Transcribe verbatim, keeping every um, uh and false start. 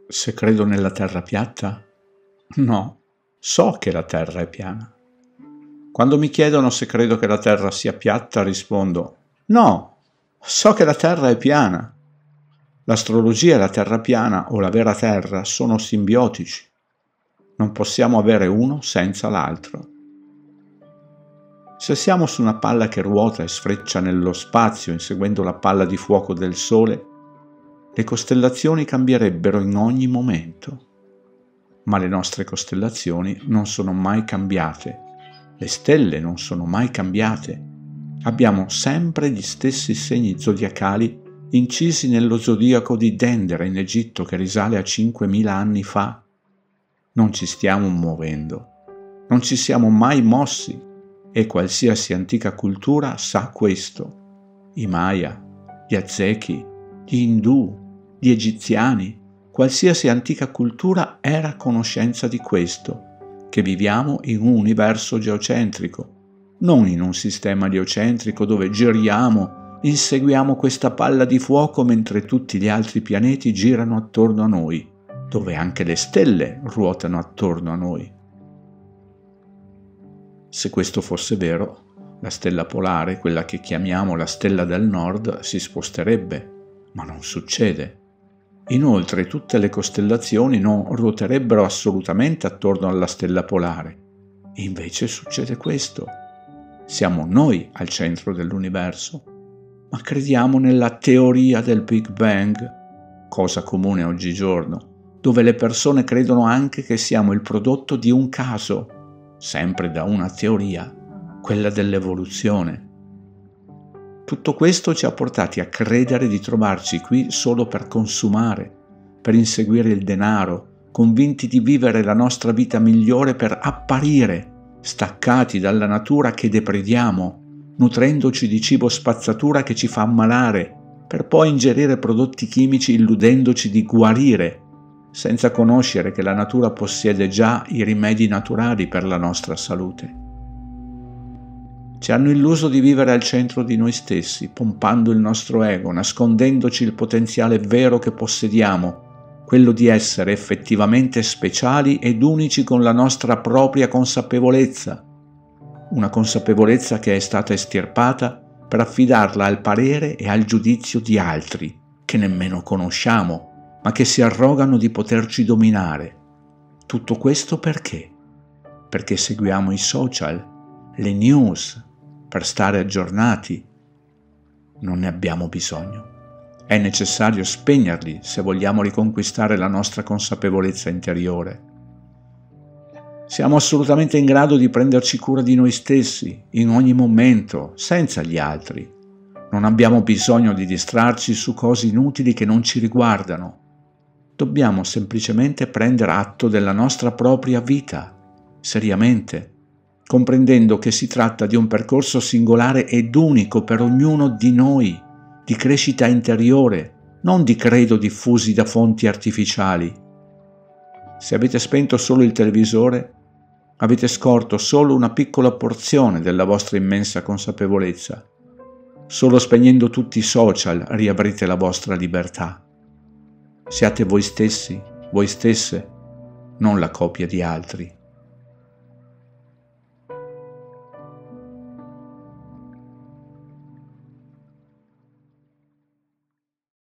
Se credo nella terra piatta? No, so che la terra è piana. Quando mi chiedono se credo che la terra sia piatta, rispondo: no, so che la terra è piana. L'astrologia e la terra piana o la vera terra sono simbiotici. Non possiamo avere uno senza l'altro. Se siamo su una palla che ruota e sfreccia nello spazio inseguendo la palla di fuoco del Sole, le costellazioni cambierebbero in ogni momento. Ma le nostre costellazioni non sono mai cambiate, le stelle non sono mai cambiate. Abbiamo sempre gli stessi segni zodiacali incisi nello zodiaco di Dendera in Egitto che risale a cinquemila anni fa. Non ci stiamo muovendo, non ci siamo mai mossi e qualsiasi antica cultura sa questo. I Maya, gli Aztechi, gli Indù, gli egiziani, qualsiasi antica cultura era a conoscenza di questo, che viviamo in un universo geocentrico, non in un sistema geocentrico dove giriamo, inseguiamo questa palla di fuoco mentre tutti gli altri pianeti girano attorno a noi, dove anche le stelle ruotano attorno a noi. Se questo fosse vero, la stella polare, quella che chiamiamo la stella del nord, si sposterebbe, ma non succede. Inoltre tutte le costellazioni non ruoterebbero assolutamente attorno alla stella polare. Invece succede questo. Siamo noi al centro dell'universo, ma crediamo nella teoria del Big Bang, cosa comune oggigiorno, dove le persone credono anche che siamo il prodotto di un caso, sempre da una teoria, quella dell'evoluzione. Tutto questo ci ha portati a credere di trovarci qui solo per consumare, per inseguire il denaro, convinti di vivere la nostra vita migliore per apparire, staccati dalla natura che deprediamo, nutrendoci di cibo spazzatura che ci fa ammalare, per poi ingerire prodotti chimici illudendoci di guarire, senza conoscere che la natura possiede già i rimedi naturali per la nostra salute. Ci hanno illuso di vivere al centro di noi stessi, pompando il nostro ego, nascondendoci il potenziale vero che possediamo, quello di essere effettivamente speciali ed unici con la nostra propria consapevolezza. Una consapevolezza che è stata estirpata per affidarla al parere e al giudizio di altri, che nemmeno conosciamo, ma che si arrogano di poterci dominare. Tutto questo perché? Perché seguiamo i social, le news, per stare aggiornati. Non ne abbiamo bisogno. È necessario spegnerli se vogliamo riconquistare la nostra consapevolezza interiore. Siamo assolutamente in grado di prenderci cura di noi stessi, in ogni momento, senza gli altri. Non abbiamo bisogno di distrarci su cose inutili che non ci riguardano. Dobbiamo semplicemente prendere atto della nostra propria vita, seriamente, comprendendo che si tratta di un percorso singolare ed unico per ognuno di noi, di crescita interiore, non di credo diffusi da fonti artificiali. Se avete spento solo il televisore, avete scorto solo una piccola porzione della vostra immensa consapevolezza. Solo spegnendo tutti i social riavrete la vostra libertà. Siate voi stessi, voi stesse, non la copia di altri.